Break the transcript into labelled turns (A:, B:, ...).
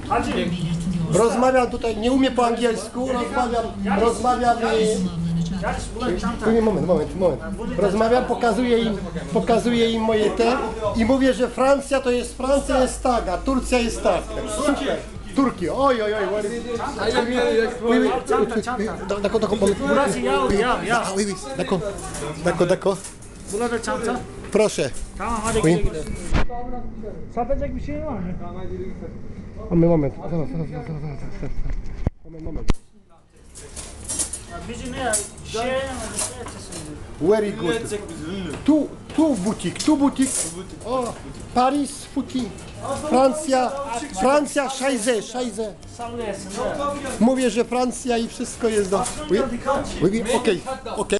A: Rozmawiam tutaj, nie umiem po angielsku, rozmawiam moment. Rozmawiam, pokazuję im moje te i mówię, że Francja jest tak, a Turcja jest tak. Super. Turki, oj, what is it? Proszę.
B: Satacak bir şey var mı?
A: Moment.
B: Bizi ne? Şey
A: Very good. Tu butik. O, Paris, Fuki. Francja, Szajze.
B: sallayasın.
A: Mówię, że Francja i wszystko jest do... Okej.